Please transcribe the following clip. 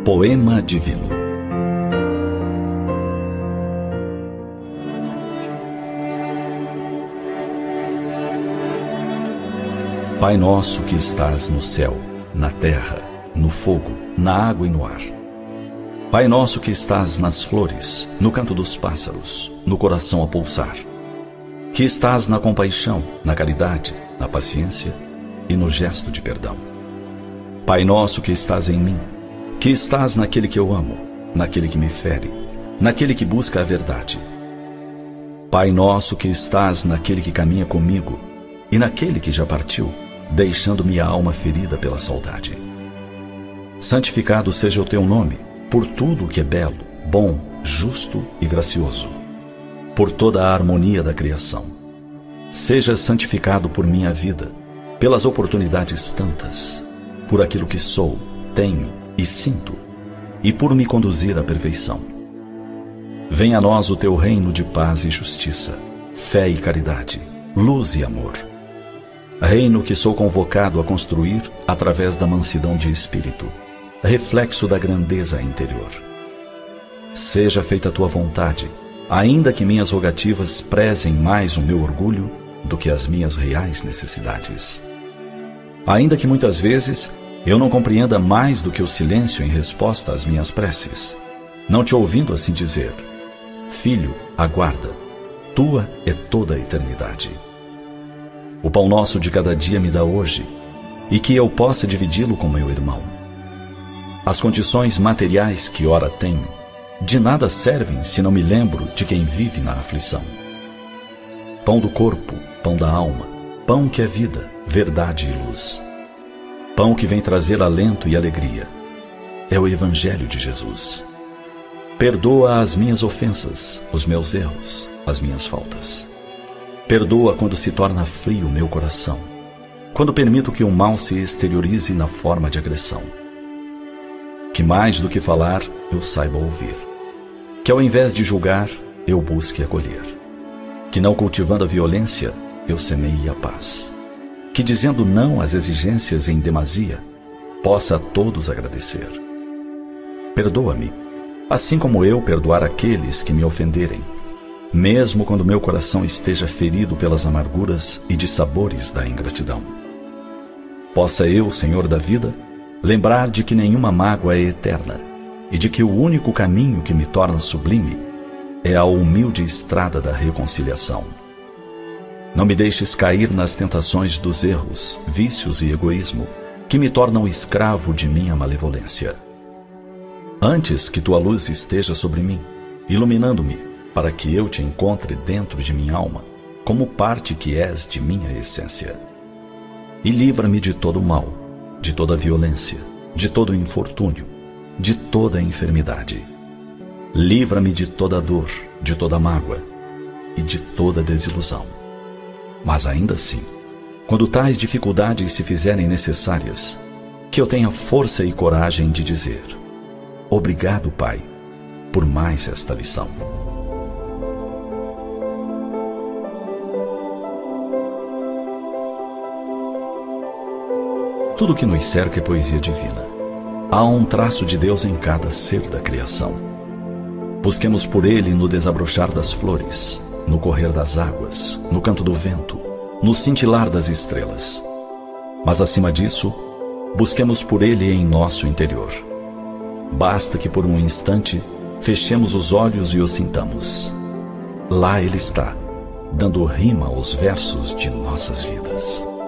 Poema Divino. Pai nosso que estás no céu, na terra, no fogo, na água e no ar. Pai nosso que estás nas flores, no canto dos pássaros, no coração a pulsar. Que estás na compaixão, na caridade, na paciência e no gesto de perdão. Pai nosso que estás em mim, que estás naquele que eu amo, naquele que me fere, naquele que busca a verdade. Pai nosso que estás naquele que caminha comigo e naquele que já partiu, deixando minha alma ferida pela saudade. Santificado seja o teu nome, por tudo o que é belo, bom, justo e gracioso, por toda a harmonia da criação. Seja santificado por minha vida, pelas oportunidades tantas, por aquilo que sou, tenho e sinto, e por me conduzir à perfeição. Venha a nós o teu reino de paz e justiça, fé e caridade, luz e amor. Reino que sou convocado a construir através da mansidão de espírito, reflexo da grandeza interior. Seja feita a tua vontade, ainda que minhas rogativas prezem mais o meu orgulho do que as minhas reais necessidades. Ainda que muitas vezes eu não compreenda mais do que o silêncio em resposta às minhas preces, não te ouvindo assim dizer: Filho, aguarda, tua é toda a eternidade. O pão nosso de cada dia me dá hoje, e que eu possa dividi-lo com meu irmão. As condições materiais que ora tenho, de nada servem se não me lembro de quem vive na aflição. Pão do corpo, pão da alma, pão que é vida, verdade e luz. Pão que vem trazer alento e alegria. É o Evangelho de Jesus. Perdoa as minhas ofensas, os meus erros, as minhas faltas. Perdoa quando se torna frio meu coração, quando permito que o mal se exteriorize na forma de agressão. Que mais do que falar, eu saiba ouvir. Que ao invés de julgar, eu busque acolher. Que não cultivando a violência, eu semeie a paz. Que dizendo não às exigências em demasia, possa a todos agradecer. Perdoa-me, assim como eu perdoar aqueles que me ofenderem, mesmo quando meu coração esteja ferido pelas amarguras e dissabores da ingratidão. Possa eu, Senhor da vida, lembrar de que nenhuma mágoa é eterna e de que o único caminho que me torna sublime é a humilde estrada da reconciliação. Não me deixes cair nas tentações dos erros, vícios e egoísmo que me tornam escravo de minha malevolência. Antes que tua luz esteja sobre mim, iluminando-me, para que eu te encontre dentro de minha alma, como parte que és de minha essência. E livra-me de todo o mal, de toda a violência, de todo o infortúnio, de toda a enfermidade. Livra-me de toda a dor, de toda a mágoa e de toda a desilusão. Mas ainda assim, quando tais dificuldades se fizerem necessárias, que eu tenha força e coragem de dizer: obrigado, Pai, por mais esta lição. Tudo que nos cerca é poesia divina. Há um traço de Deus em cada ser da criação. Busquemos por Ele no desabrochar das flores, no correr das águas, no canto do vento, no cintilar das estrelas. Mas acima disso, busquemos por Ele em nosso interior. Basta que por um instante fechemos os olhos e o sintamos. Lá Ele está, dando rima aos versos de nossas vidas.